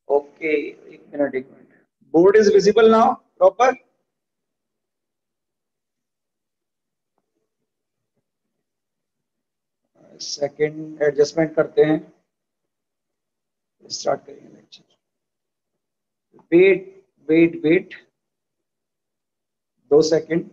Okay, एक मिनट। Board is visible now proper. Second adjustment करते हैं, स्टार्ट करेंगे लेक्चर। Wait 2 second.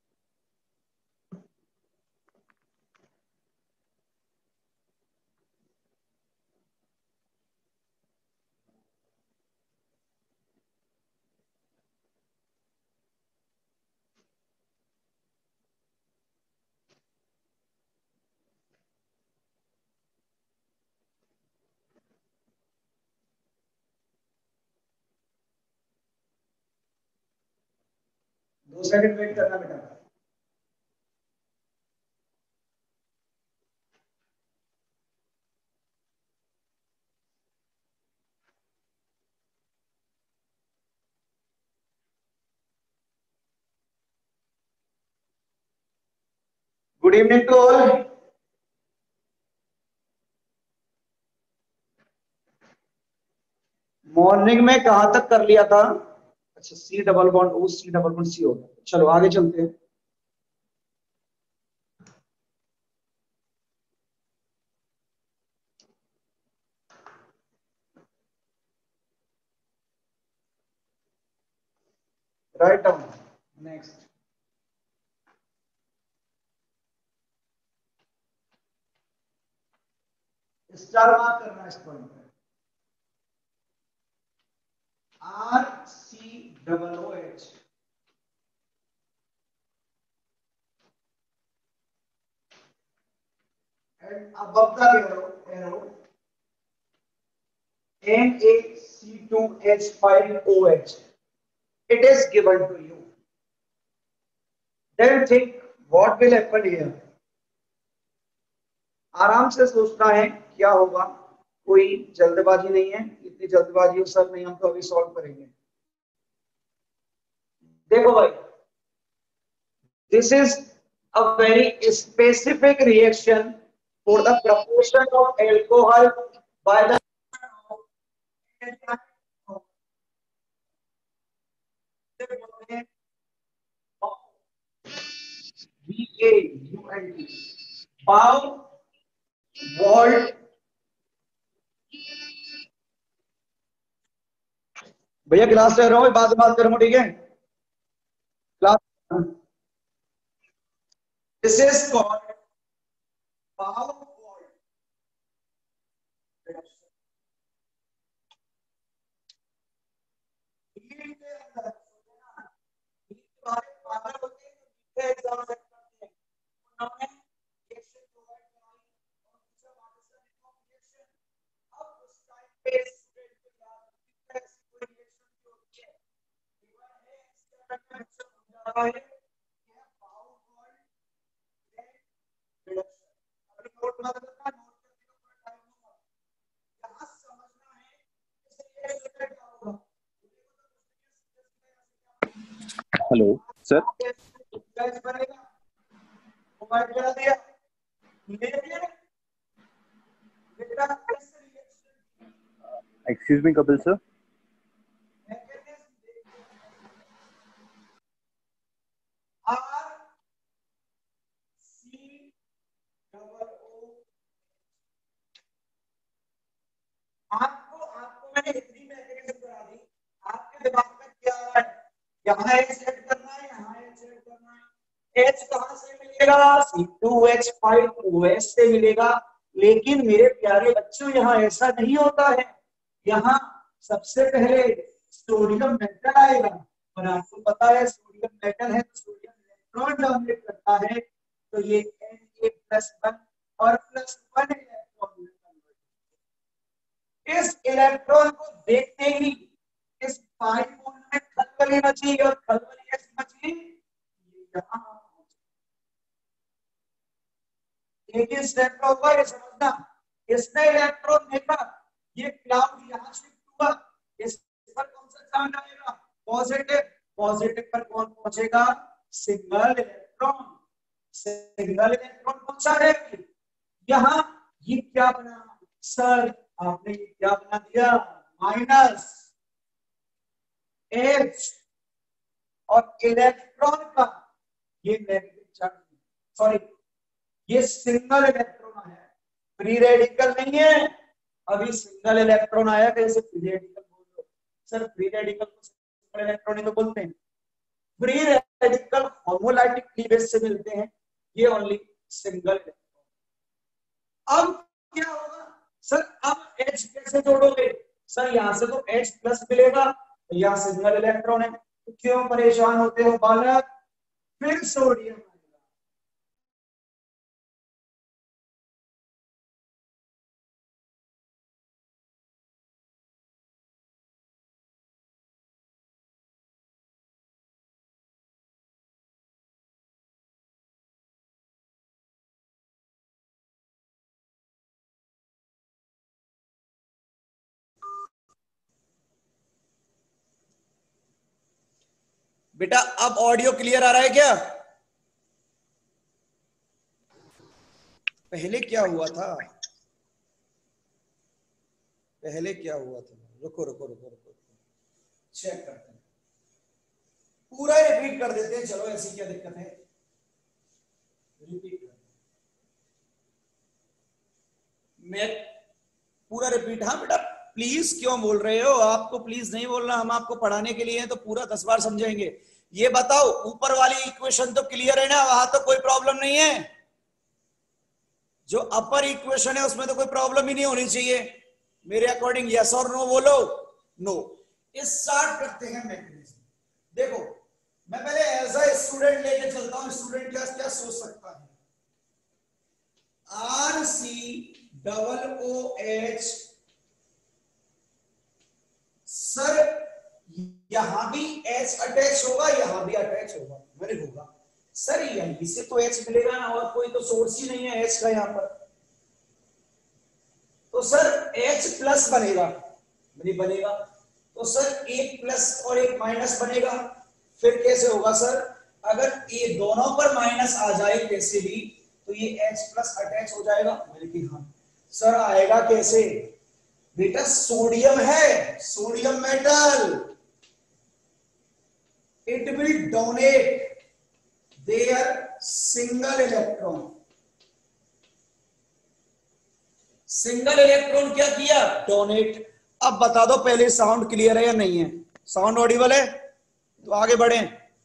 दो सेकंड वेट करना बेटा। Good evening to all. Morning में कहां तक कर लिया था? अच्छा, C double bond O C double bond C हो गया। चलो आगे चलते हैं। Right down. Next star mark करना है इस पॉइंट पे। RCOOH and above the arrow NaC2H5OH. It is given to you. Then think what will happen here. आराम से सोचना है क्या होगा, कोई जल्दबाजी नहीं है। इतनी जल्दबाजी सर नहीं, हम तो अभी सॉल्व करेंगे। देखो भाई, this is a very specific reaction for the proportion of alcohol by the VAULT pow volt। भैया क्लास ले रहा हूँ, बाद में बात करूंगा, ठीक है? Class this is called pow volt. Hello sir. Excuse me Kapil sir. आपको मैंने इतनी मैकेनिज्म करा दी, आपके दिमाग में क्या आ रहा है? यहाँ H सेट करना है, यहाँ H सेट करना है। H कहाँ से मिलेगा? C2H5OH से मिलेगा। लेकिन मेरे प्यारे बच्चों, यहाँ ऐसा नहीं होता है। यहाँ सबसे पहले सोडियम मेटल आएगा, और आपको पता है सोडियम मेटल है तो सोडियम इलेक्ट्रॉन डोमिनेट करता है, तो ये Na+1 और +1 इलेक्ट्रॉन। इस इलेक्ट्रॉन को देखते ही इस पाई बॉन्ड में खलबली मची, और खलबली कैसे मची? यहाँ एक ही स्टेप होगा, ये समझना। इसने इलेक्ट्रॉन देखा, ये क्लाउड यहाँ शिफ्ट हुआ, इस पर कौन सा चार्ज आएगा? पॉजिटिव। पॉजिटिव पर कौन पहुंचेगा? Single electron. सिंगल इलेक्ट्रॉन कौन सा है? यहाँ ये क्या बना सर? आपने ये क्या बना दिया? माइनस एच और इलेक्ट्रॉन का ये नेगेटिव चार्ज, सॉरी ये सिंगल इलेक्ट्रॉन है, फ्री रेडिकल नहीं है, अभी सिंगल इलेक्ट्रॉन आया, कैसे फ्री रेडिकल बोल रहे हो सर? फ्री रेडिकल को सिंगल इलेक्ट्रॉन ही तो बोलते हैं। फ्री रेडिकल होमोलाइटिक क्लीवेज से मिलते हैं, ये ओनली सिंगल इलेक्ट्रॉन। अब क्या होगा सर? अब H कैसे जोड़ोगे सर? यहां से तो H प्लस मिलेगा, यहाँ सिंगल इलेक्ट्रॉन है, तो क्यों परेशान होते हो बालक? फिर सोडियम बेटा अब ऑडियो क्लियर आ रहा है क्या? पहले क्या हुआ था? पहले क्या हुआ था? रुको रुको रुको रुको, चेक करते हैं, पूरा रिपीट कर देते हैं। चलो ऐसी क्या दिक्कत है, रिपीट कर, मैं पूरा रिपीट। हाँ बेटा प्लीज क्यों बोल रहे हो? आपको प्लीज नहीं बोलना, हम आपको पढ़ाने के लिए हैं तो पूरा 10 बार समझेंगे। ये बताओ ऊपर वाली इक्वेशन तो क्लियर है ना? वहां तो कोई प्रॉब्लम नहीं है? जो अपर इक्वेशन है उसमें तो कोई प्रॉब्लम ही नहीं होनी चाहिए मेरे अकॉर्डिंग। यस और नो बोलो। नो। स्टार्ट करते हैं मैकेनिज्म। देखो मैं पहले एज अ स्टूडेंट लेके चलता हूं, स्टूडेंट क्या क्या सोच सकता है। RCOOH, सर यहां भी H अटैच होगा, यहां भी अटैच होगा, मैंने होगा सर यहीं से तो H मिलेगा ना, और कोई तो सोर्स ही नहीं है H का यहां पर, तो सर H प्लस बनेगा, नहीं बनेगा, तो सर एक प्लस और एक माइनस बनेगा। फिर कैसे होगा सर? अगर ये दोनों पर माइनस आ जाए कैसे भी, तो ये H प्लस अटैच हो जाएगा। मैंने कि हाँ सर आएगा कैसे? बेटा सोडियम है, sodium metal, it will donate their single electron. Single electron क्या किया? डोनेट। अब बता दो पहले साउंड क्लियर है या नहीं है? साउंड ऑडिबल है तो आगे बढ़े।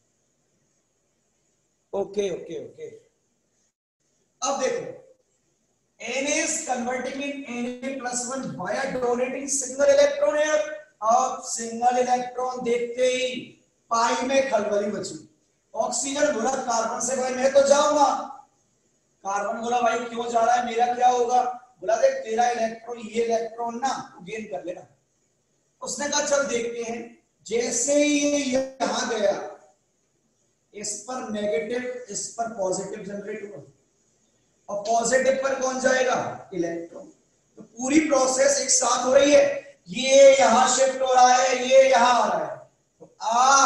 Okay okay okay. अब देखो Na is converting in Na+1 via donating single electron here। अब सिंगल इलेक्ट्रॉन देखते ही पाई में खलबली मची। ऑक्सीजन बोला कार्बन से भाई मैं तो जाऊंगा, कार्बन बोला भाई क्यों जा रहा है, मेरा क्या होगा? बोला देख तेरा इलेक्ट्रॉन, ये इलेक्ट्रॉन ना गेन कर लेना। उसने कहा चल देखते हैं। जैसे ही ये यहां गया, इस पर नेगेटिव, इस पर पॉजिटिव जनरेट हुआ, और पॉजिटिव पर कौन जाएगा? इलेक्ट्रॉन। तो पूरी प्रोसेस एक साथ हो रही है, ये यहां शिफ्ट हो रहा है, ये यहां आ रहा है, तो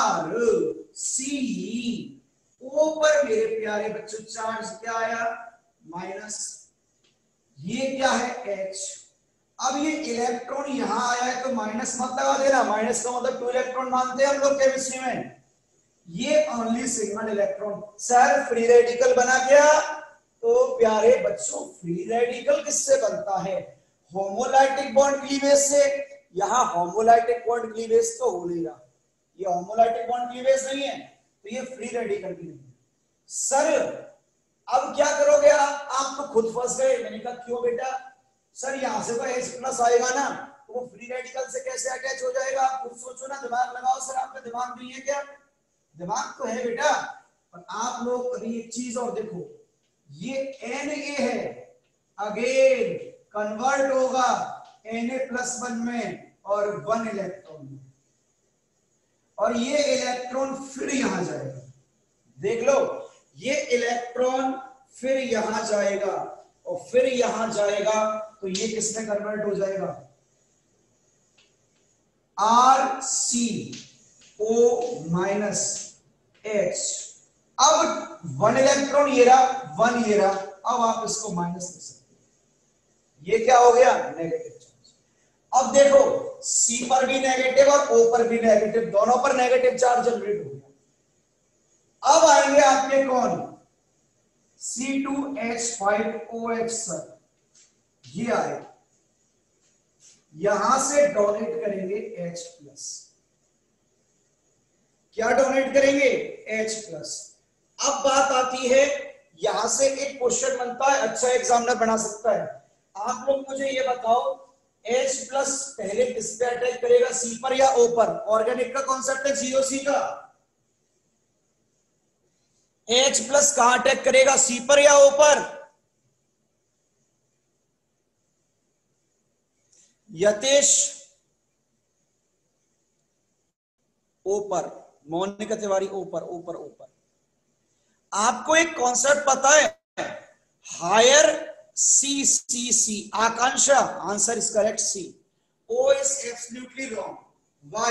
RCO पर मेरे प्यारे बच्चों चार्ज क्या आया? माइनस। ये क्या है? H। अब ये इलेक्ट्रॉन यहां आया है तो माइनस मत लगा देना, माइनस का मतलब 2 इलेक्ट्रॉन मानते हैं हम लोग केमिस्ट्री में। ये only single electron. Sir free radical बना क्या? तो प्यारे बच्चों फ्री रेडिकल किससे बनता है? होमोलाइटिक बॉन्ड क्लीवेज से। यहां होमोलाइटिक बॉन्ड क्लीवेज तो हो नहीं रहा, ये होमोलाइटिक बॉन्ड क्लीवेज नहीं है, तो ये फ्री रेडिकल भी नहीं है। सर अब क्या करोगे आप तो खुद फंस गए। मैंने कहा क्यों बेटा? सर यहां से तो H प्लस आएगा ना, तो वो फ्री रेडिकल से कैसे अटैच हो जाएगा? खुद सोचो ना, दिमाग लगाओ। सर आपका दिमाग नहीं है क्या? दिमाग तो है बेटा, पर आप लोग अभी एक चीज और देखो, ये Na है, अगेन कन्वर्ट होगा Na+1 में और 1 इलेक्ट्रॉन में, और ये इलेक्ट्रॉन फिर यहां जाएगा। देख लो ये इलेक्ट्रॉन फिर यहां जाएगा और फिर यहां जाएगा, तो ये किसमें कन्वर्ट हो जाएगा? RCO-H। अब 1 इलेक्ट्रॉन ये रहा, 1 ये रहा, अब आप इसको माइनस कर सकते हैं। ये क्या हो गया? Negative charge. अब देखो C पर भी नेगेटिव और O पर भी नेगेटिव, दोनों पर नेगेटिव चार्ज जनरेट हो गया। अब आएंगे आपके कौन, C2H5OH सर, ये आए, यहां से डोनेट करेंगे H+, क्या डोनेट करेंगे, H+। अब बात आती है, यहां से एक क्वेश्चन बनता है, अच्छा एग्जामिनर बना सकता है। आप लोग मुझे ये बताओ, H+ पहले किस पे अटैक करेगा, C पर या O पर? ऑर्गेनिक का कॉन्सेप्ट है GOC का। H+ कहां अटैक करेगा, C पर या O पर? यतेश, O पर। मोनिका तिवारी, O पर, O पर, O पर। आपको एक कॉन्सेप्ट पता है, higher C। Akanksha, answer is correct C। O is absolutely wrong. Why?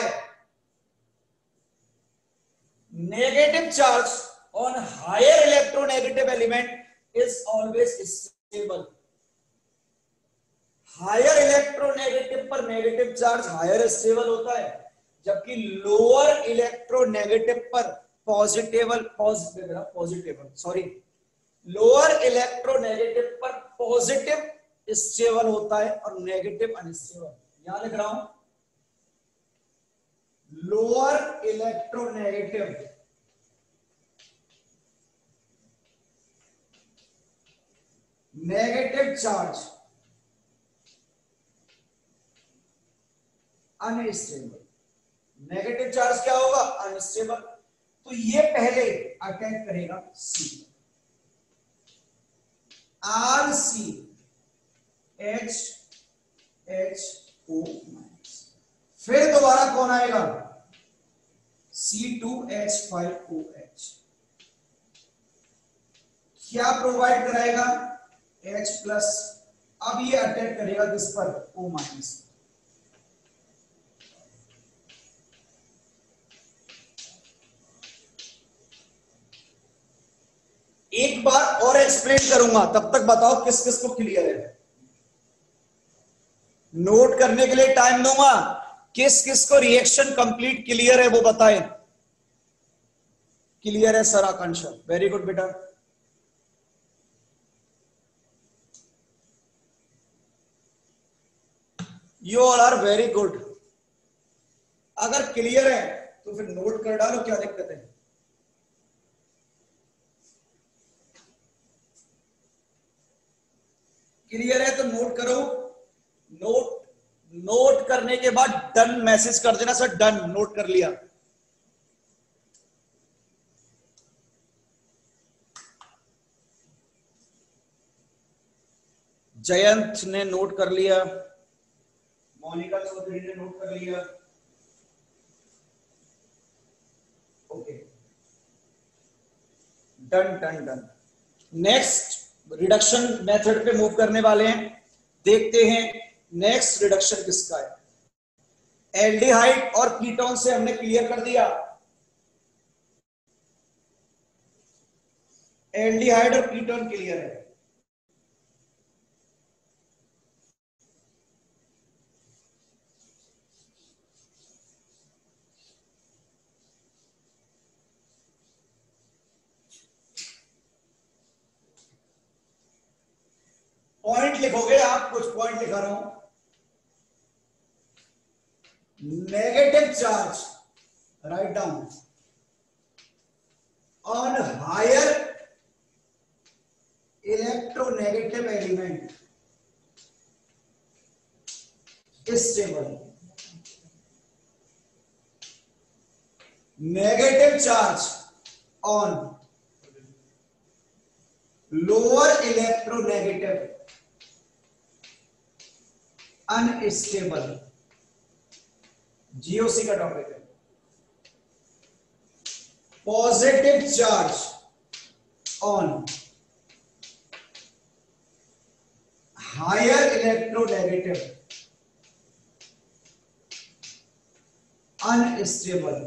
Negative charge on higher electronegative element is always stable. Higher electronegative पर नेगेटिव चार्ज हायर स्टेबल होता है, जबकि लोअर इलेक्ट्रोनेगेटिव पर लोअर इलेक्ट्रोनेगेटिव पर positive stable होता है और negative unstable. यहां लिख रहा हूं, lower electronegative negative charge unstable, negative charge क्या होगा, अनस्टेबल। तो ये पहले अटैक करेगा C, RCHHO-, फिर दोबारा कौन आएगा, C2H5OH, क्या प्रोवाइड कराएगा, H+। अब ये अटैक करेगा किस पर, O-। एक बार और एक्सप्लेन करूंगा, तब तक बताओ किस किस को क्लियर है। नोट करने के लिए टाइम दूंगा, किस किस को रिएक्शन कंप्लीट क्लियर है वो बताएं। क्लियर है सर, आकांक्षा, वेरी गुड बेटा। You all are very good. अगर क्लियर है तो फिर नोट कर डालो, क्या दिक्कत है। क्लियर है तो नोट करो, नोट करने के बाद डन मैसेज कर देना, सर डन, नोट कर लिया। जयंत ने नोट कर लिया, मोनिका चौधरी ने नोट कर लिया, okay, done done done. Next reduction method पे मूव करने वाले हैं, देखते हैं नेक्स्ट रिडक्शन किसका है। एल्डिहाइड और कीटोन से हमने क्लियर कर दिया, एल्डिहाइड और कीटोन क्लियर है। पॉइंट लिखोगे आप, कुछ पॉइंट लिखा रहा हूं। Negative charge, write down, on higher electronegative element stable, negative charge on lower electronegative unstable. G O C का टॉपिक है। Positive charge on higher electronegative unstable,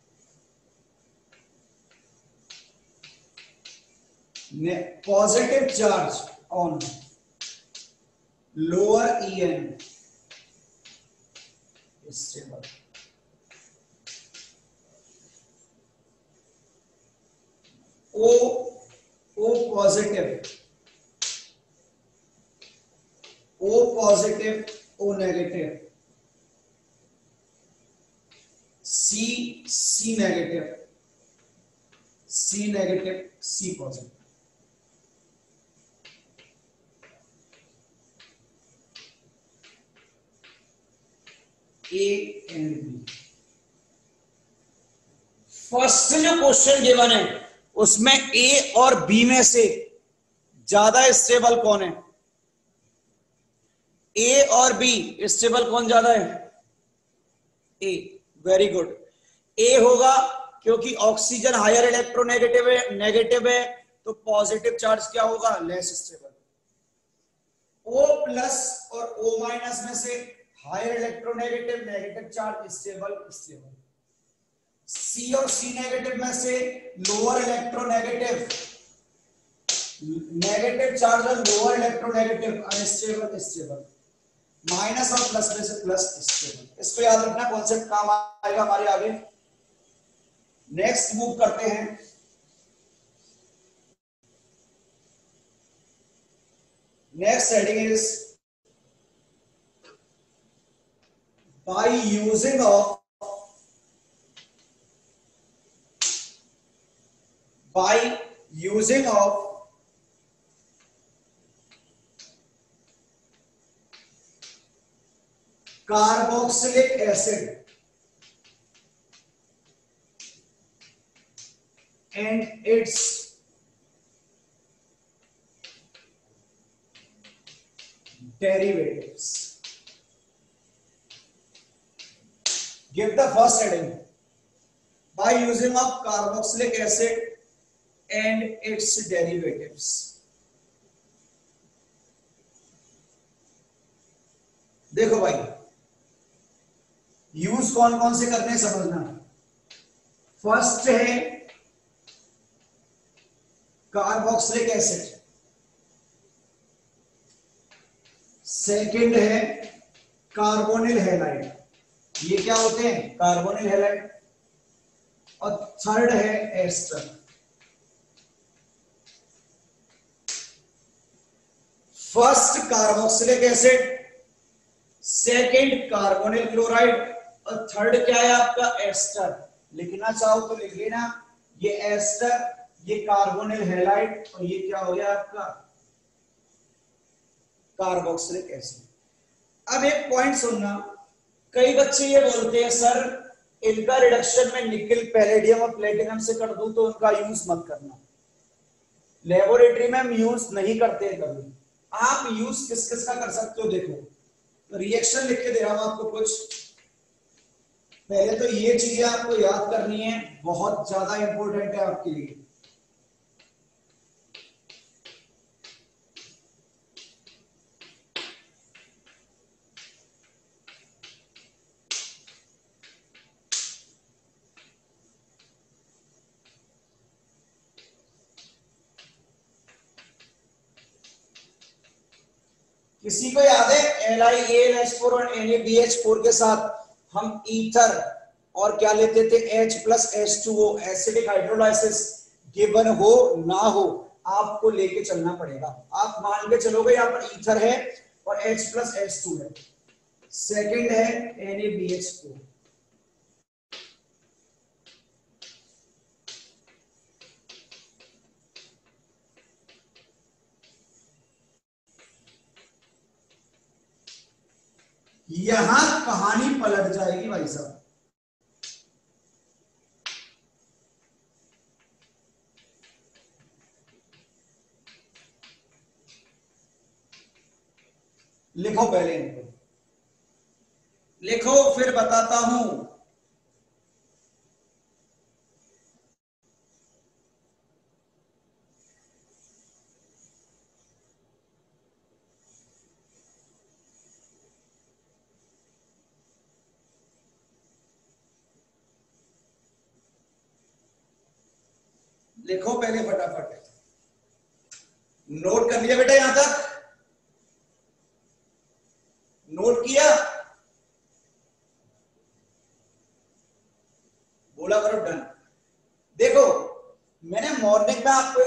positive charge on lower EN stable. O positive, O positive, O negative, C negative, C negative, C positive. A and B. First जो question given है उसमें ए और B में से ज्यादा stable कौन है? ए और बी स्टेबल कौन ज्यादा है? ए। Very good. ए होगा क्योंकि ऑक्सीजन हायर इलेक्ट्रोनेगेटिव है, नेगेटिव है, तो पॉजिटिव चार्ज क्या होगा? Less stable. O प्लस और O माइनस में से higher electronegative, negative charge stable, stable. C और C नेगेटिव में से लोअर इलेक्ट्रोनेगेटिव, नेगेटिव चार्ज और lower electronegative unstable, stable. Minus और प्लस में से प्लस, स्टेबल। इसको याद रखना, कॉन्सेप्ट काम आएगा हमारे आगे। नेक्स्ट मूव करते हैं। Next heading is by using of carboxylic acid and its derivatives. Give the first heading. By using of carboxylic acid and its derivatives. देखो भाई, यूज कौन कौन से करने समझना। फर्स्ट है कार्बोक्सिलिक एसिड, सेकंड है कार्बोनिल हैलाइड, ये क्या होते हैं? Carbonyl halide. और थर्ड है ester. First carboxylic acid, second carbonyl chloride और थर्ड क्या है आपका? एस्टर। लिखना चाहो तो लिख लेना, ये एस्टर, ये कार्बोनिल हैलाइड और ये क्या हो गया आपका? Carboxylic acid. अब एक पॉइंट सुनना, कई बच्चे ये बोलते हैं सर इनका रिडक्शन में निकल, पैलेडियम और प्लेटिनम से कर दूं तो उनका यूज मत करना। लेबोरेटरी में हम यूज नहीं करते हैं कभी। आप यूज किस किस का कर सकते हो? देखो, रिएक्शन लिख के दे रहा हूं आपको कुछ। पहले तो ये चीजें आपको याद करनी है, बहुत ज्यादा इंपॉर्टेंट है आपके लिए। किसी को याद है LiAlH4 और NaBH4 के साथ हम ईथर और क्या लेते थे? H+H2O, acidic hydrolysis. गिवन हो ना हो आपको लेके चलना पड़ेगा। आप मान के चलोगे यहाँ पर ईथर है और H+H2 है, सेकंड है NaBH4। यहां कहानी पलट जाएगी भाई साहब। लिखो पहले इनको, लिखो फिर बताता हूं। लिखो पहले फटाफट। नोट कर लिया बेटा? यहां तक नोट किया?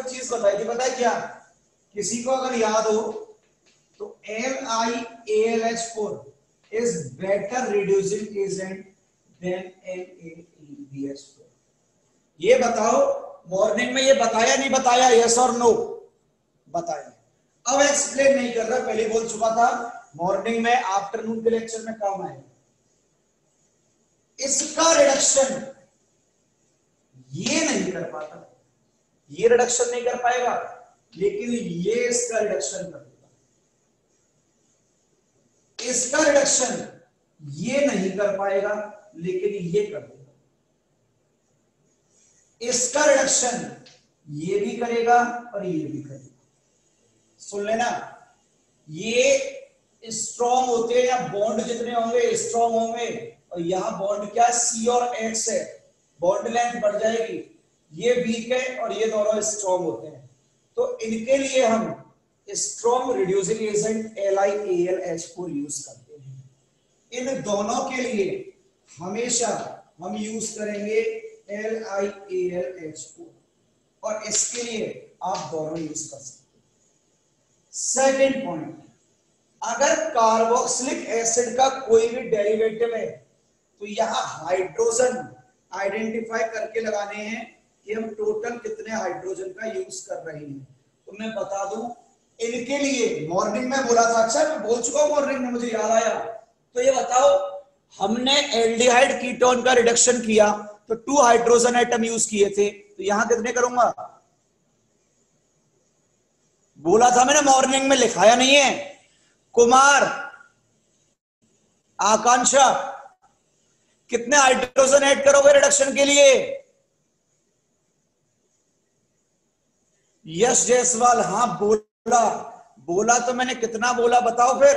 एक चीज बताई थी, पता है क्या? किसी को अगर याद हो तो LiAlH4 is better reducing agent than NaBH4। ये बताओ, मॉर्निंग में ये बताया नहीं बताया? यस और नो? बताया। अब एक्सप्लेन नहीं कर रहा, पहले बोल चुका था, मॉर्निंग में आफ्टरनून के लेक्चर में काम आएगा। इसका रिडक्शन ये नहीं कर पाता, ये रिडक्शन नहीं कर पाएगा, लेकिन ये इसका रिडक्शन कर देगा। इसका रिडक्शन ये नहीं कर पाएगा, लेकिन ये कर देगा। इसका रिडक्शन ये भी करेगा और ये भी करेगा। सुन लेना, ये स्ट्रॉन्ग होते हैं, या बॉन्ड जितने होंगे स्ट्रॉन्ग होंगे, और यहां बॉन्ड क्या है? C और X है, बॉन्ड लेंथ बढ़ जाएगी। ये वीक है और ये दोनों स्ट्रॉन्ग होते हैं, तो इनके लिए हम strong reducing agent LiAlH4 use करते हैं। इन दोनों के लिए हमेशा हम यूज करेंगे LiAlH4, और इसके लिए आप दोनों यूज कर सकते हैं। सेकेंड पॉइंट, अगर कार्बोक्सिलिक एसिड का कोई भी डेरिवेटिव है तो यहां हाइड्रोजन आइडेंटिफाई करके लगाने हैं कि हम टोटल कितने हाइड्रोजन का यूज कर रहे हैं। तो मैं बता दूं, इनके लिए मॉर्निंग में बोला था, अच्छा मैं बोल चुका हूं मॉर्निंग में, मुझे याद आया। तो ये बताओ, हमने एल्डिहाइड कीटोन का रिडक्शन किया तो 2 हाइड्रोजन एटम यूज किए थे, तो यहां कितने करूंगा? बोला था मैंने मॉर्निंग में, लिखाया नहीं है। कुमार, आकांक्षा, कितने हाइड्रोजन ऐड करोगे रिडक्शन के लिए? यश जायसवाल, हाँ बोला तो मैंने, कितना बोला बताओ फिर।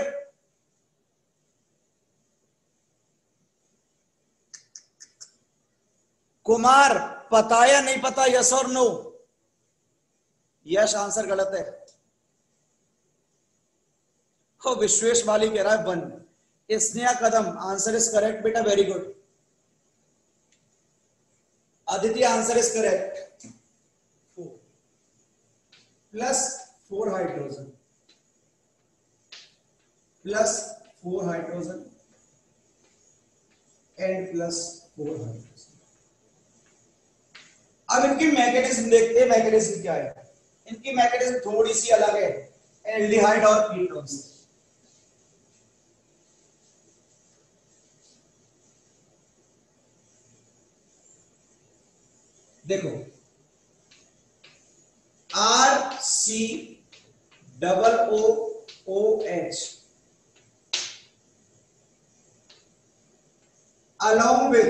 कुमार, पता या नहीं पता? यस और नो? यश आंसर गलत है। हो, विश्वेश वाली कह रहा है 1। Sneha Kadam, answer is correct बेटा, very good. Aditya, answer is correct. 4 plus 4 hydrogen plus 4 hydrogen and plus 4 hydrogen. अब इनकी मैकेनिज्म देखते हैं, मैकेनिज्म क्या है। इनकी मैकेनिज्म थोड़ी सी अलग है एल्डिहाइड और कीटोन से। देखो, RCOOH along with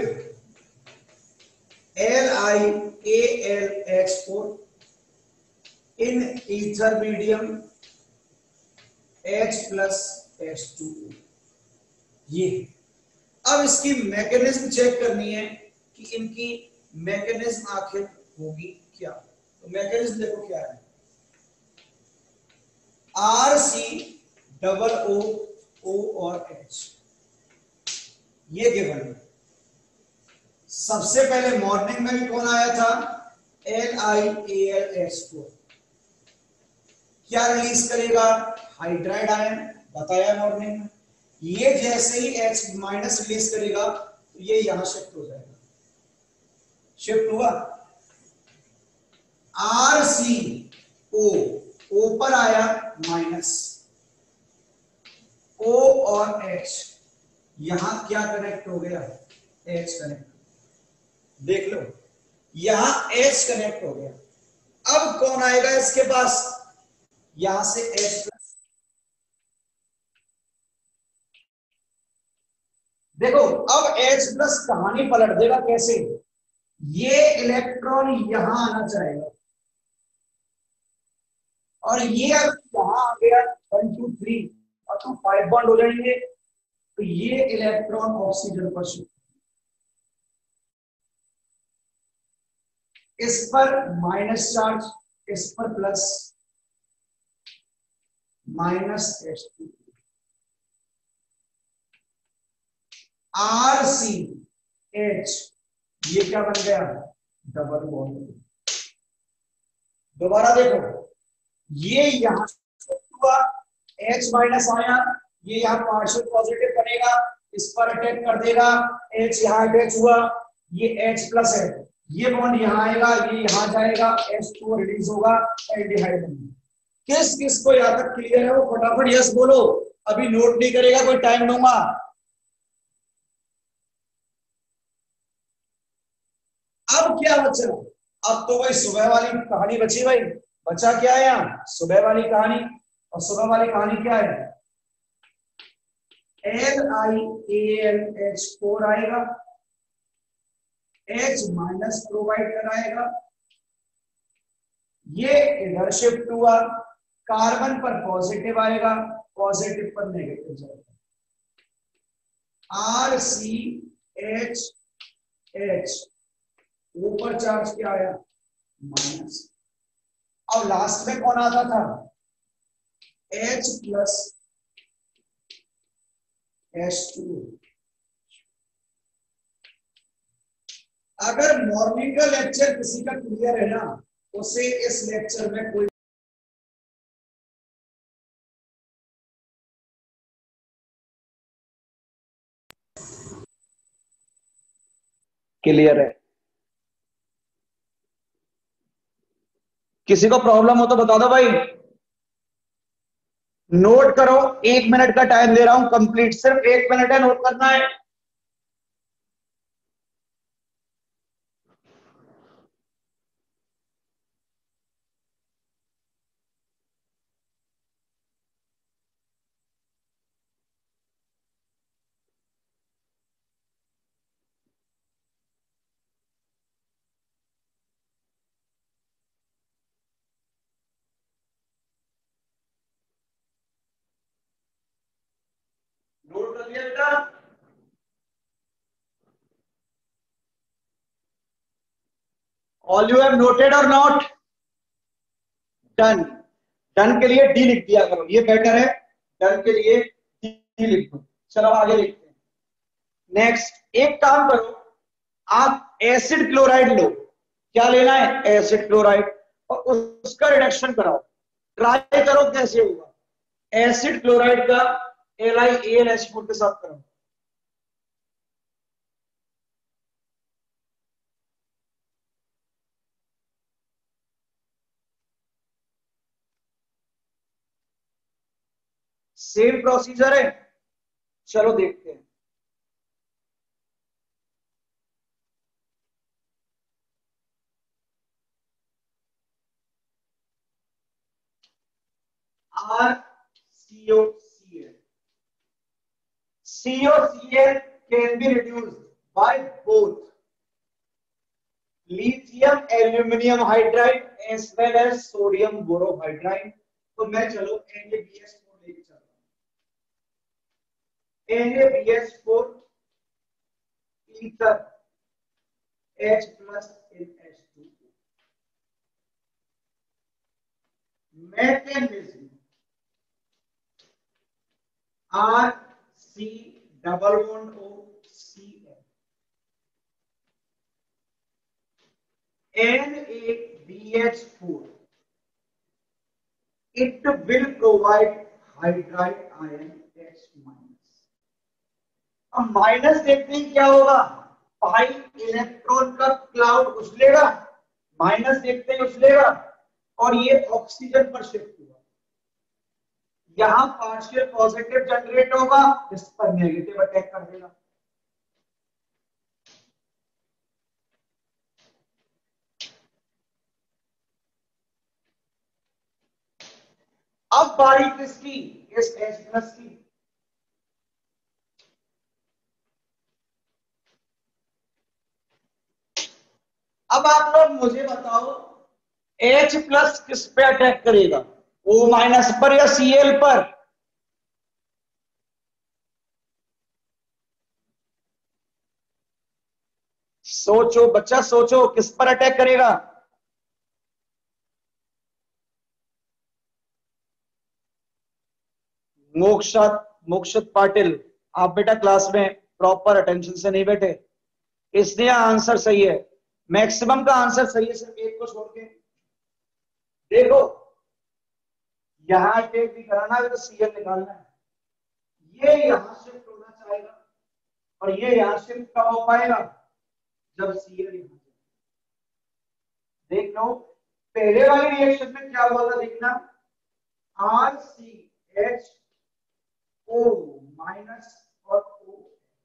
LiAlH4 in ether medium H plus H2O। ये अब इसकी मैकेनिज्म चेक करनी है कि इनकी मैकेनिज्म आखिर होगी क्या। तो मैकेनिज्म देखो क्या है, RCOO और H ये गिवन है। सबसे पहले मॉर्निंग में भी कौन आया था? LiAlH4। क्या रिलीज करेगा? हाइड्राइड आयन, बताया मॉर्निंग में। ये जैसे ही H माइनस रिलीज करेगा तो ये यहां शिफ्ट हो जाएगा। शिफ्ट हुआ, RCO O पर आया माइनस, O और H यहां क्या कनेक्ट हो गया? H connect. देख लो, यहां H कनेक्ट हो गया। अब कौन आएगा इसके पास? यहां से H प्लस। देखो, अब H प्लस कहानी पलट देगा। कैसे? ये इलेक्ट्रॉन यहां आना चाहेगा, और ये अगर यहां आ गया 1 2 3 और 2 5 बॉन्ड हो जाएंगे, तो ये इलेक्ट्रॉन ऑक्सीजन पर शिफ्ट, इस पर माइनस चार्ज, इस पर प्लस, माइनस H2। RCH ये क्या बन गया? Double bond. दोबारा देखो, ये यहां हुआ, H माइनस आया, ये यहाँ पार्शियल पॉजिटिव बनेगा, इस पर अटैक कर देगा, H यहाँ अटैच हुआ, ये H प्लस है, ये बॉन्ड यहाँ आएगा, ये यहाँ जाएगा, H2 रिलीज होगा, एल्डिहाइड बनेगा। किस किस को यहाँ तक क्लियर है वो फटाफट यस बोलो, अभी नोट नहीं करेगा कोई, टाइम दूंगा। अब क्या बचा, अब तो भाई सुबह वाली कहानी बची भाई, बचा क्या है यहाँ, सुबह वाली कहानी। और सुबह वाली कहानी क्या है, LiAlH4 आएगा, H माइनस प्रोवाइड कराएगा, ये इधर शिफ्ट हुआ, कार्बन पर पॉजिटिव आएगा, पॉजिटिव पर नेगेटिव जाएगा, RCHH, ऊपर चार्ज क्या आया माइनस, और लास्ट में कौन आता था H प्लस H2। अगर मॉर्निंग का लेक्चर किसी का क्लियर है ना, उसे इस लेक्चर में कोई क्लियर है, किसी को प्रॉब्लम हो तो बता दो भाई, नोट करो, 1 मिनट का टाइम दे रहा हूं कंप्लीट, सिर्फ 1 मिनट है, नोट करना है। नोट कर लिया बेटा, ऑल यू हैव नोटेड और नॉट, डन, डन के लिए डी लिख दिया करो, ये बेटर है, डन के लिए डी लिख दो। चलो आगे लिखते हैं, नेक्स्ट एक काम करो, आप एसिड क्लोराइड लो, क्या लेना है एसिड क्लोराइड, और उसका रिडक्शन कराओ, ट्राई करो कैसे होगा, एसिड क्लोराइड का LiAlH4 के साथ कराओ। सेम प्रोसीजर है, चलो देखते हैं। RCOCl, COCl can be reduced by both lithium aluminum hydride as well as sodium borohydride। तो मैं चलो NaBH4 लेके चल रहा हूं, NaBH4 ether H plus NH2, mechanism RC double bond OCl, NaBH4, it will provide hydride ion H minus। अब minus देखते हैं क्या होगा, पाई इलेक्ट्रॉन का क्लाउड उछलेगा, माइनस देखते हैं उछलेगा, और ये ऑक्सीजन पर शिफ्ट हुआ, यहां पार्शियल पॉजिटिव जनरेट होगा, इस पर नेगेटिव अटैक कर देगा। अब बारी किसकी, इस H प्लस की, अब आप लोग मुझे बताओ H प्लस किस पे अटैक करेगा, O माइनस पर या Cl पर, सोचो बच्चा सोचो, किस पर अटैक करेगा, मोक्षत पाटिल, आप बेटा क्लास में प्रॉपर अटेंशन से नहीं बैठे, इसलिए आंसर सही है, मैक्सिमम का आंसर सही है, सिर्फ एक को छोड़ के। देखो यहां टेक भी कराना है तो सीएल निकालना है, ये यहां शिफ्ट होना चाहेगा और ये यहां शिफ्ट कब हो पाएगा जब सीएल यहां। देख लो पहले वाले रिएक्शन में क्या हुआ था, देखना R C H O minus और ओ,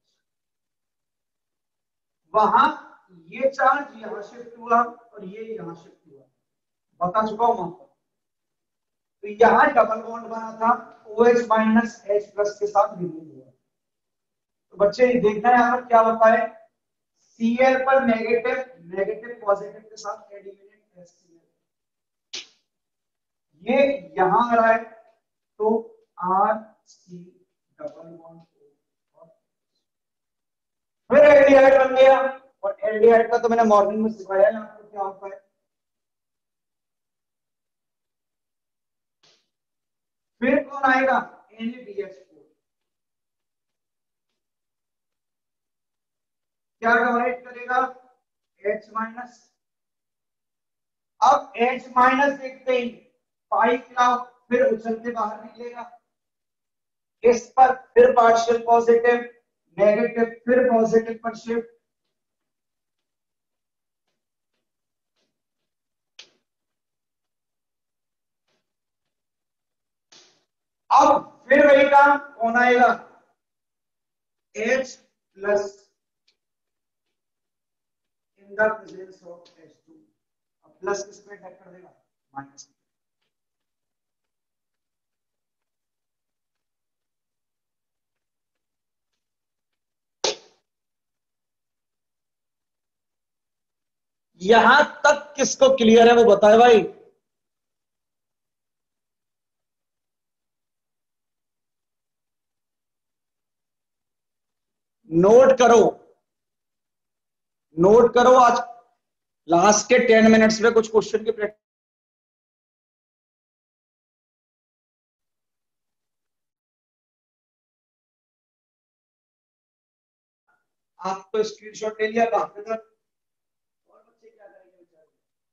वहां ये चार्ज यहां शिफ्ट हुआ और ये यहां शिफ्ट हुआ, बता चुका हूं वहां पर। तो यहां डबल बॉन्ड बना था, OH माइनस H प्लस के साथ रिमूव हुआ। तो बच्चे देखना है यहाँ पर क्या होता है, Cl पर नेगेटिव नेगेटिव पॉजिटिव के साथ एलिमिनेट HCl, ये यहां आ रहा है तो RC डबल बॉन्ड O, फिर एल्डिहाइड बन गया। और एल्डिहाइड का तो मैंने मॉर्निंग में सिखाया है आपको क्या होता है। फिर कौन आएगा, NaBH4, क्या डोनेट करेगा H माइनस। अब H माइनस देखते ही पाई क्लाउड फिर उछल के बाहर निकलेगा, इस पर फिर पार्शियल पॉजिटिव नेगेटिव फिर पॉजिटिव पर शिफ्ट। अब फिर वही काम, कौन आएगा H plus in the presence of H2, अब प्लस किस पे अटैक कर देगा, माइनस। यहां तक किसको क्लियर है वो बताए भाई। नोट करो नोट करो, आज लास्ट के 10 मिनट्स में कुछ क्वेश्चन की प्रैक्टिस। आपको स्क्रीनशॉट ले लिया, बाकी तक और बच्चे क्या करेंगे बेचारे।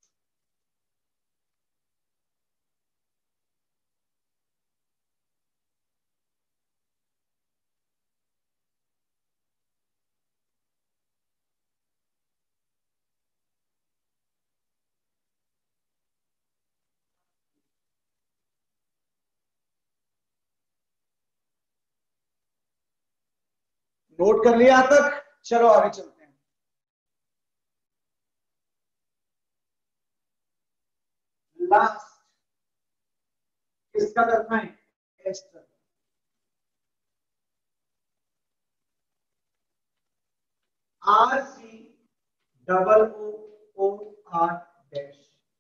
नोट कर लिया यहाँ तक, चलो आगे चलते हैं। लास्ट किसका करना है, एच का। R C double O O R dash,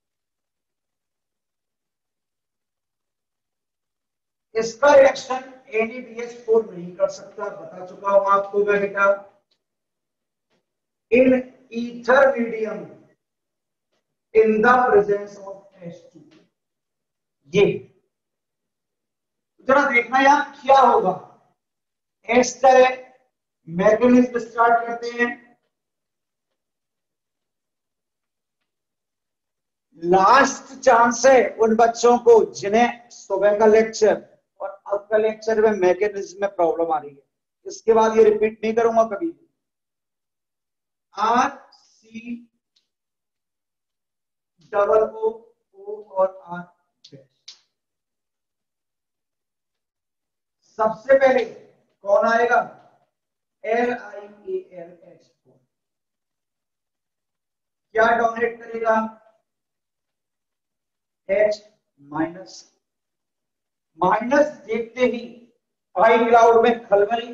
इसका रिएक्शन NaBH4 नहीं कर सकता, बता चुका हूं आपको मैं बेटा। In ether medium in the presence of H2, ये जरा देखना यार क्या होगा। इस तरह मैकेनिज्म स्टार्ट करते हैं। लास्ट चांस है उन बच्चों को जिन्हें सुबह का लेक्चर और अब का लेक्चर में मैकेनिज्म में प्रॉब्लम आ रही है, इसके बाद ये रिपीट नहीं करूंगा कभी भी। आर सी डबल ओ ओ और आर, सबसे पहले कौन आएगा, LiAlH4, क्या डोनेट करेगा H माइनस। माइनस देखते ही पाई क्लाउड में खलबली,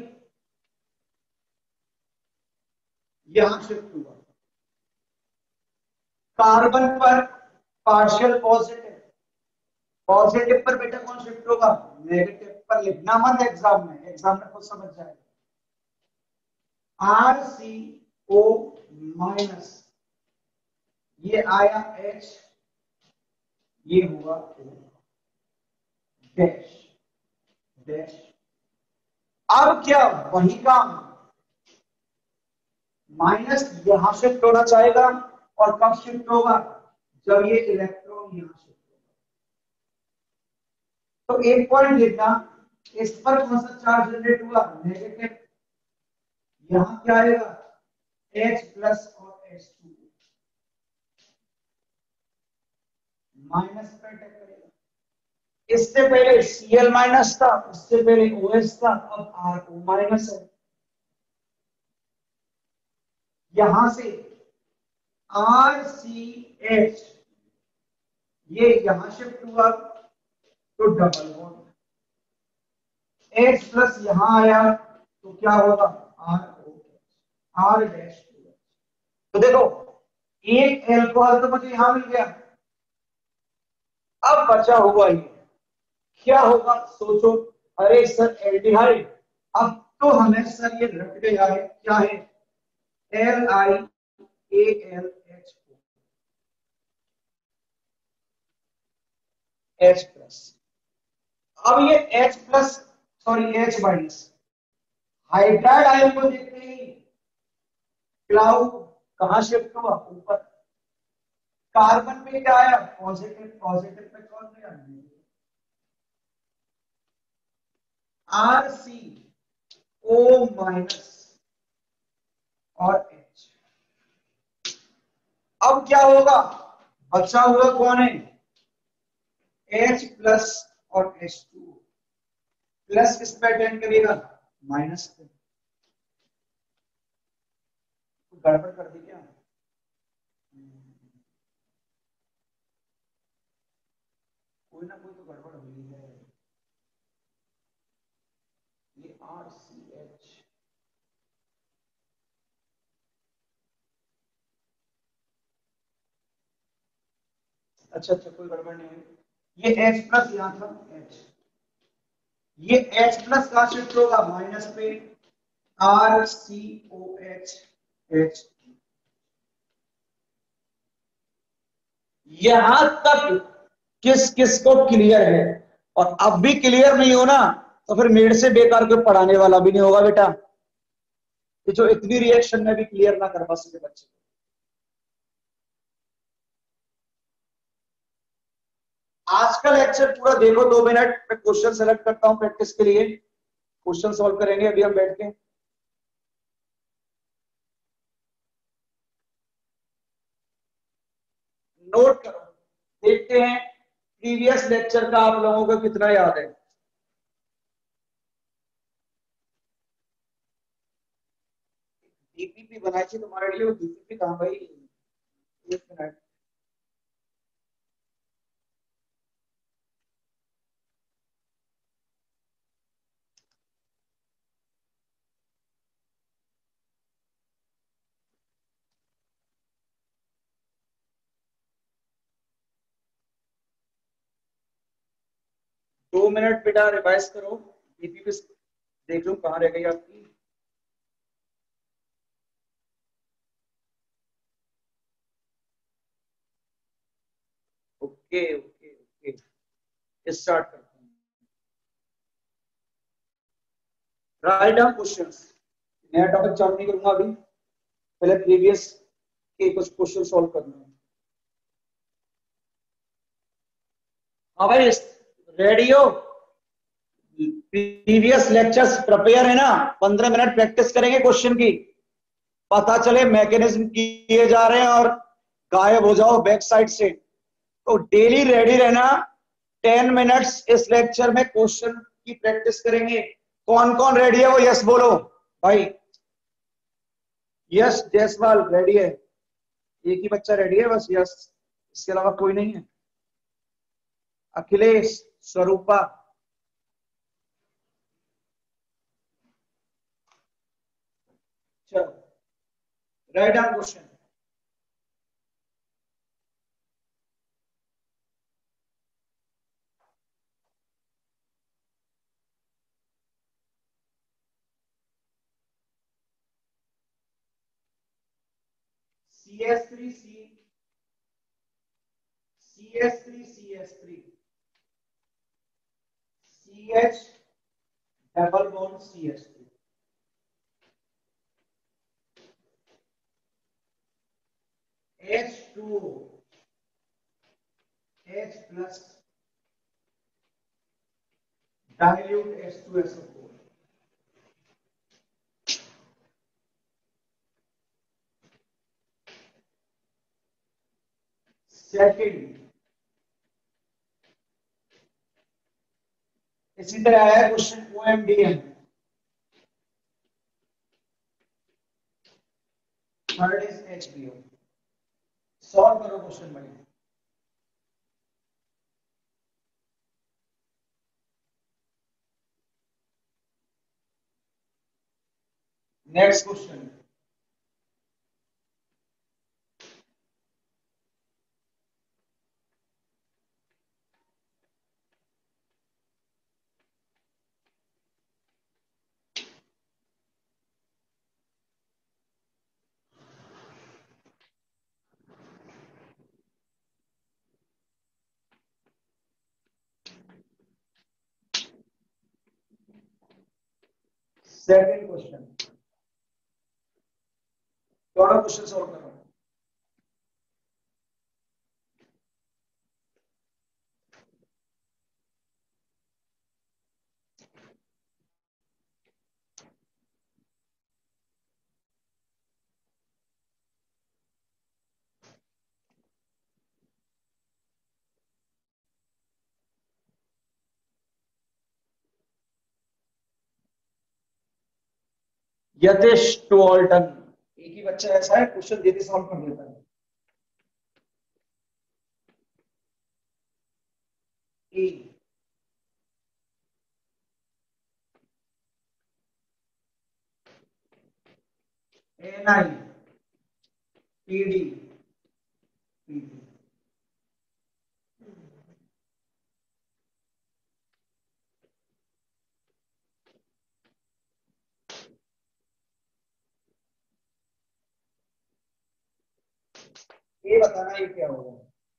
यहां शिफ्ट हुआ। कार्बन पर पार्शियल पॉजिटिव, पॉजिटिव पर बेटा कौन शिफ्ट होगा, नेगेटिव पर। लिखना मत एग्जाम में खुद समझ जाएगा। RCO माइनस, ये आया H, ये हुआ O डैश डैश। अब क्या वही काम, माइनस यहां शिफ्ट होना चाहेगा और कब शिफ्ट होगा, जब ये इलेक्ट्रॉन यहां शिफ्ट होगा। तो एक पॉइंट लिखना, इस पर कौन सा चार्ज जनरेट हुआ, नेगेटिव। यहां क्या आएगा, H प्लस और H2 माइनस पे अटैक करेगा। इससे पहले Cl माइनस था, उससे पहले OH था, अब RO माइनस है। यहां से RCH ये यहां शिफ्ट हुआ तो डबल बॉन्ड, H प्लस यहां आया तो क्या होगा, RO R डैश। तो देखो एक एल्कोहल तो मुझे यहां मिल गया, अब बचा हुआ ये क्या होगा सोचो। अरे सर एल्डिहाइड, अब तो हमें सर ये रट गया है, क्या है, LiAlH H प्लस। अब ये H plus sorry H minus hydride ion को देखते ही क्लाउड कहां शिफ्ट हुआ, ऊपर। कार्बन पे क्या आया, पॉजिटिव, पॉजिटिव पे कौन गया, RCO माइनस और H। अब क्या होगा, बचा हुआ कौन है, H प्लस और H2 प्लस किस पे अटेंड करेगा, माइनस पे। तो गड़बड़ कर दी क्या, कोई ना कोई तो गड़बड़ हुई है। ये RCH अच्छा कोई गड़बड़ नहीं हुई। ये H प्लस यहां था, H ये H प्लस कहां शिफ्ट होगा, माइनस पे, RCOH H। यहां तक किस किस को क्लियर है, और अब भी क्लियर नहीं हो ना तो फिर मेरे से बेकार कोई पढ़ाने वाला भी नहीं होगा बेटा, ये जो इतनी रिएक्शन में भी क्लियर ना कर पा सके बच्चे। आज का लेक्चर पूरा देखो, 2 मिनट में क्वेश्चन सेलेक्ट करता हूं प्रैक्टिस के लिए, क्वेश्चन सॉल्व करेंगे अभी हम बैठ के। नोट करो, देखते हैं प्रीवियस लेक्चर का आप लोगों को कितना याद है। डीपीपी बनाई थी तुम्हारे लिए, वो डीपीपी कहां भाई, एक मिनट। दो मिनट बेटा रिवाइज करो, डीपीपी देख लो कहां रह गई आपकी। ओके ओके ओके, स्टार्ट करते हैं। राइट डाउन क्वेश्चंस, नया टॉपिक चालू नहीं करूंगा अभी, पहले प्रीवियस के कुछ क्वेश्चन सॉल्व करना है। हाँ भाई रेडी हो, प्रीवियस लेक्चर्स प्रिपेयर है ना, 15 मिनट प्रैक्टिस करेंगे क्वेश्चन की, पता चले मैकेनिज्म किए जा रहे हैं और गायब हो जाओ बैक साइड से। तो डेली रेडी रहना, 10 मिनट्स इस लेक्चर में क्वेश्चन की प्रैक्टिस करेंगे। कौन कौन रेडी है वो यस बोलो भाई। यस जयसवाल रेडी है, एक ही बच्चा रेडी है बस, यस, इसके अलावा कोई नहीं है। अखिलेश, स्वरूपा, चलो right down question. CS3C CS3 CS3 CH double bond CH3 H2O H plus dilute H2SO4। Second, इसी तरह आया question OMDN। Third is HBO। Solve करो क्वेश्चन भाई। नेक्स्ट क्वेश्चन, सेकंड क्वेश्चन, दोनों क्वेश्चन सॉल्व करो। यतेश टोल्टन, एक ही बच्चा ऐसा है क्वेश्चन देते सॉल्व कर देता है। E NI PD PD। ये बताना ये क्या होगा।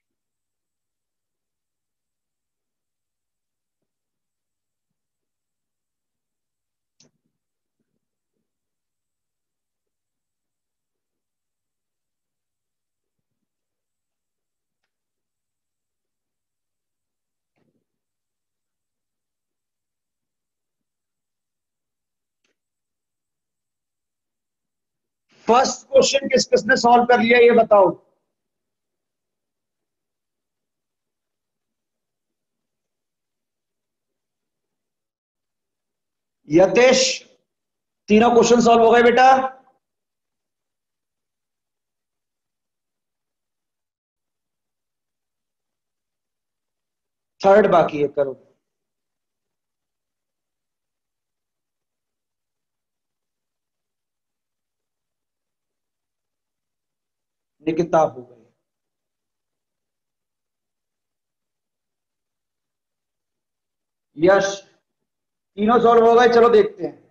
फर्स्ट क्वेश्चन किस किसने सॉल्व कर लिया ये बताओ। यतेश, तीनों क्वेश्चन सॉल्व हो गए बेटा। थर्ड बाकी है, करो। ये किताब हो गई। यश, तीनों सॉल्व हो गए, चलो देखते हैं।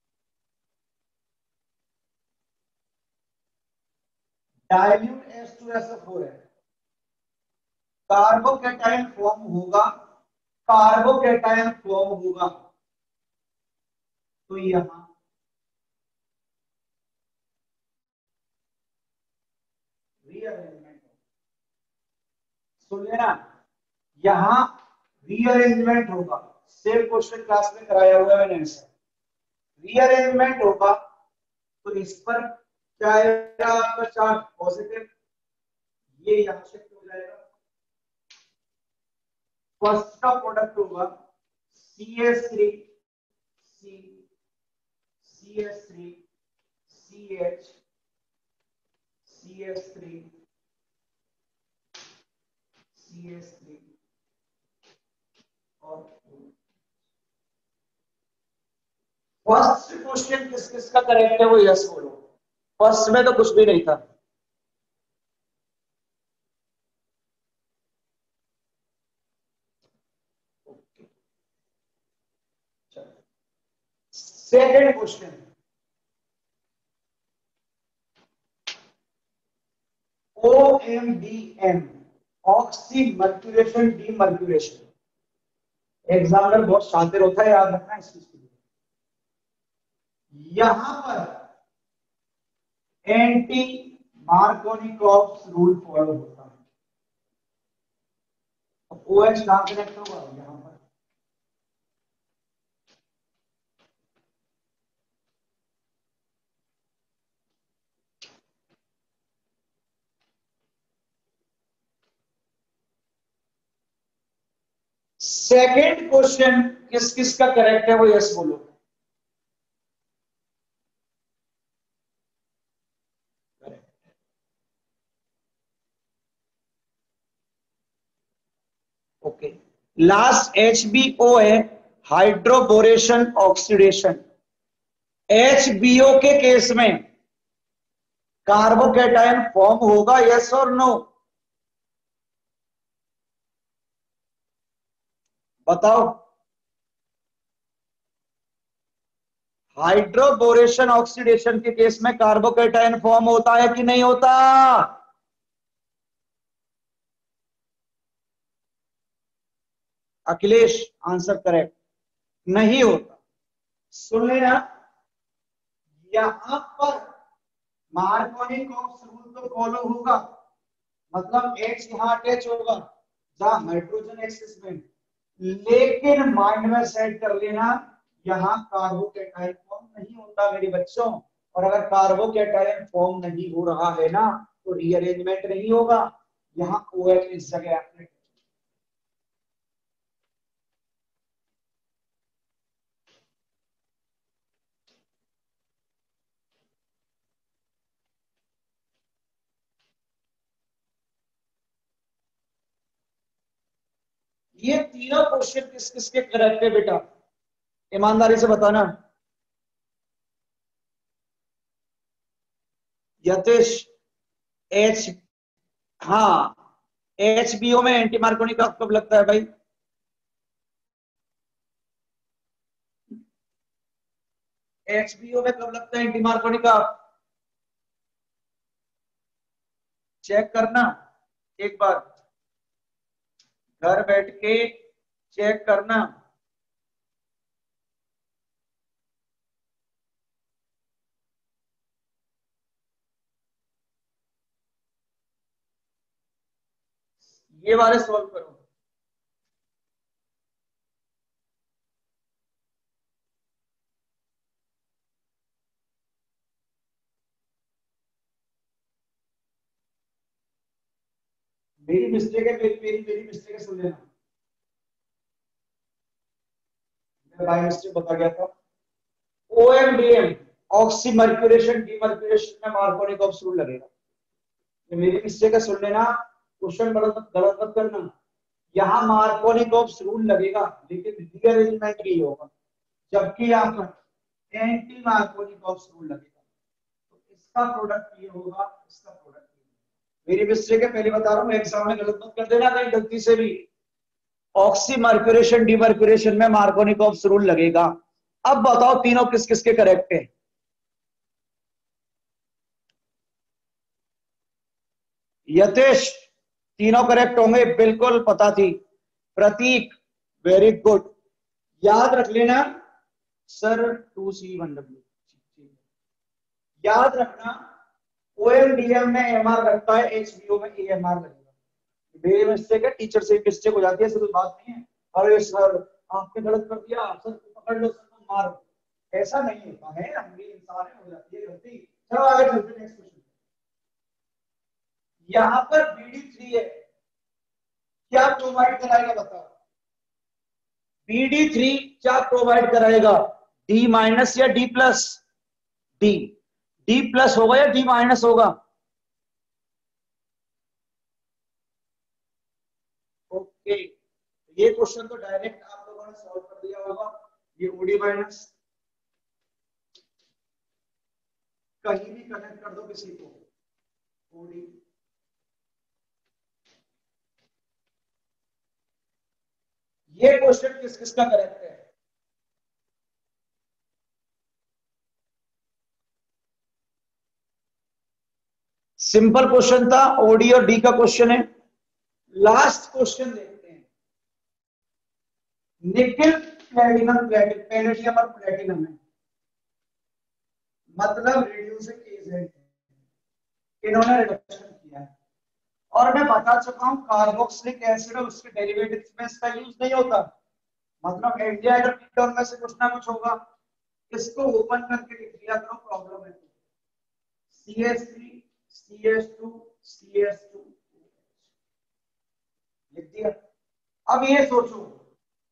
डाइल्यूट H2SO4 है, कार्बोकैटायन फॉर्म होगा, कार्बोकैटायन फॉर्म होगा तो यहां रीअरेंजमेंट, सुन लेना, यहां रीअरेंजमेंट होगा। सेम क्वेश्चन क्लास में कराया हुआ है मैंने ऐसा। रीअरेंजमेंट होगा तो इस पर क्या आएगा आपका चार्ज पॉजिटिव, ये यहां शिफ्ट हो जाएगा। फर्स्ट का प्रोडक्ट होगा CH3 C CH3 CH CH3 CH3 और फर्स्ट क्वेश्चन किस किस का करेक्ट है वो यस बोलो। फर्स्ट में तो कुछ भी नहीं था। Second question, OMDM, oxy mercuration demercuration. Examiner बहुत शातिर होता है, याद रखना इस चीज के लिए। यहां पर एंटी मार्कोनिकॉव रूल फॉलो होता है। OH कहां कनेक्ट होगा, यहां पर। सेकेंड क्वेश्चन किस किस का करेक्ट है वो यस बोलो। ओके, लास्ट HBO है हाइड्रोबोरेशन ऑक्सीडेशन। HBO के केस में कार्बोकैटायन फॉर्म होगा, यस और नो? बताओ। हाइड्रोबोरेशन ऑक्सीडेशन के केस में कार्बोकैटायन फॉर्म होता है कि नहीं होता? अखिलेश आंसर करेक्ट, नहीं होता। सुन लेना, यहां पर मार्कोनी कॉक्स रूल तो फॉलो होगा, मतलब H यहां अटैच होगा जहां हाइड्रोजन एक्सिस में, लेकिन माइंड में सेट कर लेना यहां कार्बोकैटायन फॉर्म नहीं होता मेरे बच्चों। और अगर कार्बोकैटायन फॉर्म नहीं हो रहा है ना तो रीअरेंजमेंट नहीं होगा, यहां OH इस जगह एक्टिव। ये तीनों क्वेश्चन किस किस के करेक्ट है बेटा, ईमानदारी से बताना। यतेश, एच, हाँ, HBO में एंटी मार्कोनी का कब लगता है भाई? HBO में कब लगता है एंटी मार्कोनी का? चेक करना एक बार, घर बैठ के चेक करना। ये वाले सॉल्व करो। मेरी मिस्टेक है, मेरी मिस्टेक है, सुन लेना। मैं बाय मिस्टेक बता गया था। OMDM ऑक्सीमर्क्यूरेशन डीमर्क्यूरेशन में मार्कोनी कॉक्स रूल लगेगा। ये मेरी मिस्टेक है, सुन लेना, क्वेश्चन गलत मत करना। यहाँ मार्कोनी कॉक्स रूल लगेगा लेकिन रीअरेंजमेंट ही होगा, जबकि यहाँ पर एंटी मार्कोनी कॉक्स रूल लगेगा। तो इसका प्रोडक्ट ये होगा, इसका प्रोडक्ट ये होगा। मेरी मिस्टेक है, पहले बता रहा हूँ, एग्जाम में गलत मत कर देना कहीं गलती से भी। ऑक्सीमर्क्यूरेशन डीमर्क्यूरेशन में मार्कोनी कॉक्स रूल लगेगा। अब बताओ तीनों किस किस के करेक्ट है? यतेश, तीनों करेक्ट होंगे, बिल्कुल पता थी। प्रतीक, वेरी गुड, याद रख लेना सर 2C1W। याद रखना OMDM में MR लगता है, HBO में AMR लगेगा। मेरी मिस्टेक है, टीचर से मिस्टेक हो जाती है, ऐसी कोई बात नहीं है। अरे सर आपने गलत कर दिया, सर पकड़ लो, सर को मारो, ऐसा नहीं होता है, हम भी इंसान है, हो जाती है गलती। चलो आगे चलते, नेक्स्ट क्वेश्चन। यहाँ पर BD3 है, क्या प्रोवाइड कराएगा बताओ? BD3 क्या प्रोवाइड कराएगा? D माइनस या D प्लस? D प्लस होगा या D माइनस होगा? ओके, ये क्वेश्चन तो डायरेक्ट आप लोगों ने सॉल्व कर दिया होगा। ये OD माइनस, कहीं भी कनेक्ट कर दो किसी को, OD। ये क्वेश्चन किस किस का करेक्ट है? सिंपल क्वेश्चन था, OD और D का क्वेश्चन है। लास्ट क्वेश्चन देखते हैं। निकिल प्लेटिनम, पैलेडियम और प्लेटिनम है, मतलब रिड्यूसिंग एजेंट, इन्होंने रिडक्शन किया है। और मैं बता चुका हूं कार्बोक्सिलिक एसिड और उसके डेरिवेटिव्स में इसका यूज नहीं होता, मतलब एल्डिहाइड और कीटोन में से कुछ ना कुछ होगा। इसको ओपन करके लिख दिया करो, प्रॉब्लम है तो। CH3 CH2 CH2 लिख दिया। अब ये सोचो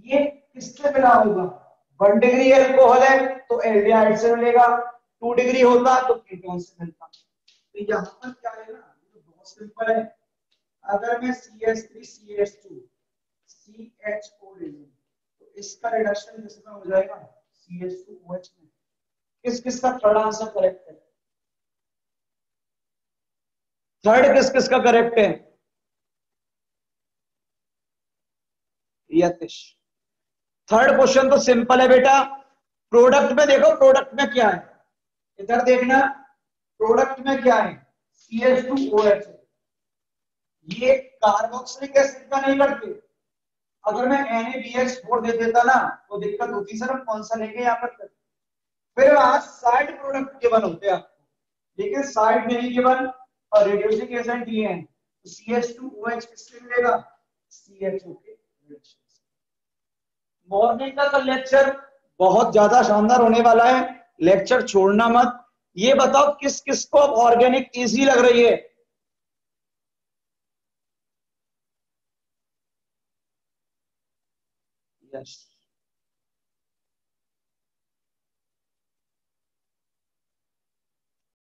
ये किससे मिला होगा? 1 डिग्री एल्कोहल है तो एल्डिहाइड से मिलेगा, 2 डिग्री होता तो कीटोन से मिलता। तो यहाँ पर क्या है ना, तो बहुत सिंपल है। अगर मैं CH3 CH2 CHO ले लूं तो इसका रिडक्शन किसमें हो जाएगा? CH2OH में। किस किस का थर्ड आंसर करेक्ट है? थर्ड किस किस का करेक्ट है? यतिश। थर्ड क्वेश्चन तो सिंपल है बेटा। प्रोडक्ट में देखो, प्रोडक्ट में क्या है, इधर देखना, प्रोडक्ट में क्या है? CH2OH। ये कार्बोक्सिलिक एसिड का नहीं करते। अगर मैं NaBH4 दे देता ना तो दिक्कत होती सर, हम कौन सा लेंगे यहाँ पर। फिर वहां साइड प्रोडक्ट गिवन होते हैं आपको, लेकिन साइड नहीं गिवन और रिड्यूसिंग एजेंट ये है, तो CH2OH किससे मिलेगा? CHO के रिडक्शन से। मॉर्निंग का कल लेक्चर बहुत ज्यादा शानदार होने वाला है, लेक्चर छोड़ना मत। ये बताओ किस किस को अब ऑर्गेनिक इजी लग रही है? यस,